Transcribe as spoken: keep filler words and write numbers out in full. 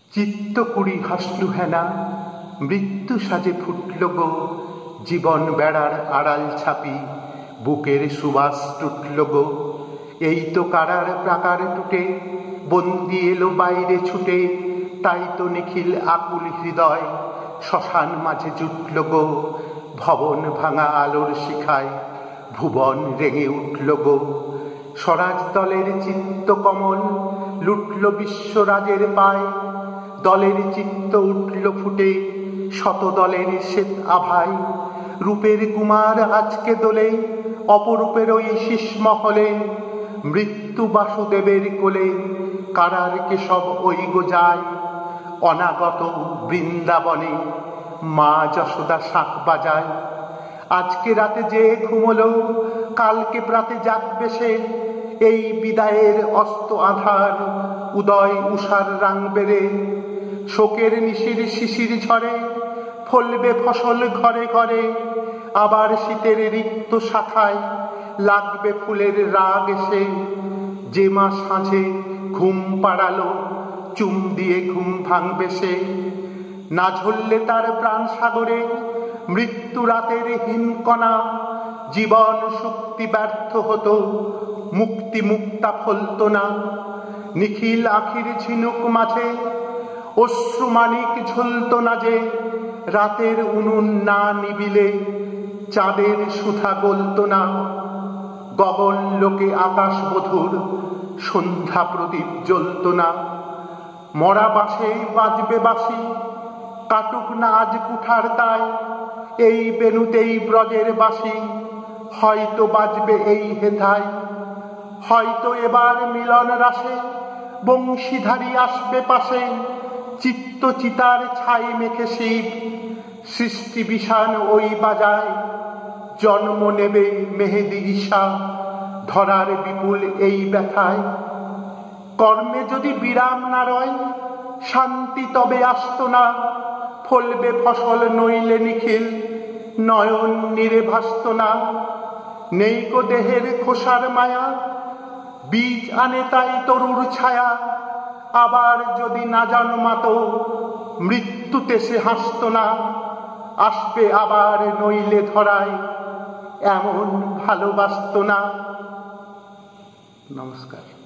চিত্তকুড়ি হাসলু হেনা, মৃত্যু সাজে ফুটল গো, জীবন বেড়ার আড়াল ছাপি বুকের সুবাস টুটল গো। এই তো কারার প্রাকার টুটে বন্দি এলো বাইরে ছুটে, তাই তো নিখিল আকুল হৃদয় শ্মশান মাঝে জুটল গো। ভবন ভাঙা আলোর শিখায় ভুবন রেঙে উঠল গো। স্বরাজ দলের চিত্ত কমল লুটল বিশ্বরাজের পায়, দলের চিত্ত উঠল ফুটে শত দলের শ্বেত আভায়। রূপের কুমার আজকে দোলে অপরূপের ওই শীষমহলে, মৃত্যু বাসুদেবের কোলে কারার কেশব ওই গো যায়। অনাগত বৃন্দাবনে মা যশোদা শাঁখ বাজায়। আজকে রাতে যে ঘুমলো কালকে প্রাতে জাগবে সে, এই বিদায়ের অস্ত আধার উদয় উষার রাং বেড়ে। শোকের নিশির শিশির ঝরে ফলবে ফসল ঘরে ঘরে, আবার শীতের রিক্ত শাখায় লাগবে ফুলের রাগ এসে। যে মা সাঁঝে ঘুম পাড়ালো চুম দিয়ে ঘুম ভাঙবে সে, না ঝরলে তার প্রাণ সাগরে মৃত্যু রাতের হিমকণা। জীবন শক্তি ব্যর্থ হতো মুক্তি মুক্তা ফলত না। নিখিল আখির ঝিনুক মাঝে অশ্রুমানিক ঝুলত না যে, রাতের উনুন না নিবিলে চাঁদের সুধা গলত না। গগন লোকে আকাশ বধুর সন্ধ্যা প্রদীপ জ্বলত না। মরা বাসে বাজবে বাঁশি কাটুক না আজ কুঠার তাই, এই বেনুতেই ব্রজের বাঁশি হয়তো বাজবে এই হেথায়। হয়তো এবার মিলন রাসে বংশীধারী আসবে পাশে, চিত্ত চিতার ছাই মেখে শিব সৃষ্টি বিষাণ ওই বাজায়। জন্ম নেবে মেহেদি ঈশা ধরার বিপুল এই ব্যথায়। কর্মে যদি বিরাম না রয় শান্তি তবে আসত না, ফলবে ফসল নইলে নিখিল নয়ন নীরে ভাসত না। নেই কো দেহের খোসার মায়া বীজ আনে তাই তরুর ছায়া, আবার যদি না জন্মাত মৃত্যুতে সে হাসত না। আসবে আবার নইলে ধরায় এমন ভালোবাসত না। নমস্কার।